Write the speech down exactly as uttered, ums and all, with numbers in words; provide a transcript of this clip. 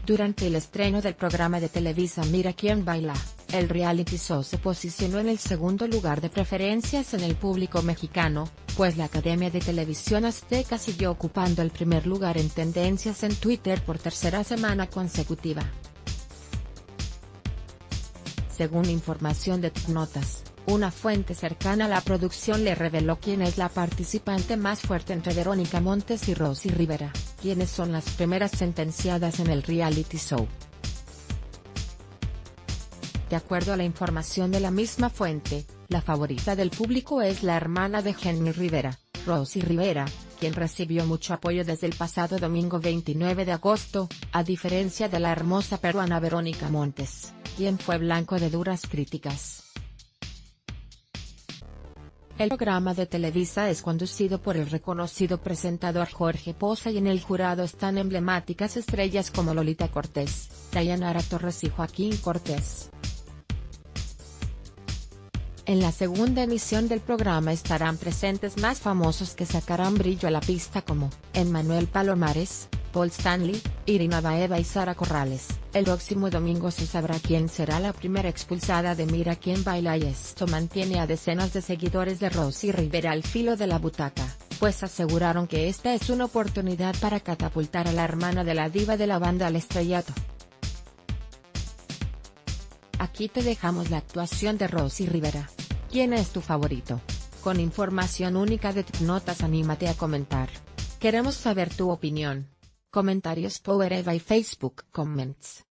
Durante el estreno del programa de Televisa Mira quién baila, el reality show se posicionó en el segundo lugar de preferencias en el público mexicano, pues la Academia de Televisión Azteca siguió ocupando el primer lugar en tendencias en Twitter por tercera semana consecutiva. Según información de TecNotas, una fuente cercana a la producción le reveló quién es la participante más fuerte entre Verónica Montes y Rosy Rivera, quienes son las primeras sentenciadas en el reality show. De acuerdo a la información de la misma fuente, la favorita del público es la hermana de Jenny Rivera, Rosy Rivera, quien recibió mucho apoyo desde el pasado domingo veintinueve de agosto, a diferencia de la hermosa peruana Verónica Montes, quien fue blanco de duras críticas. El programa de Televisa es conducido por el reconocido presentador Jorge Poza y en el jurado están emblemáticas estrellas como Lolita Cortés, Dayanara Torres y Joaquín Cortés. En la segunda emisión del programa estarán presentes más famosos que sacarán brillo a la pista como Emmanuel Palomares, Paul Stanley, Irina Baeva y Sara Corrales. El próximo domingo se sabrá quién será la primera expulsada de Mira quién baila y esto mantiene a decenas de seguidores de Rosy Rivera al filo de la butaca, pues aseguraron que esta es una oportunidad para catapultar a la hermana de la diva de la banda al estrellato. Aquí te dejamos la actuación de Rosy Rivera. ¿Quién es tu favorito? Con información única de TecNotas, anímate a comentar. Queremos saber tu opinión. Comentarios Power Eva y Facebook Comments.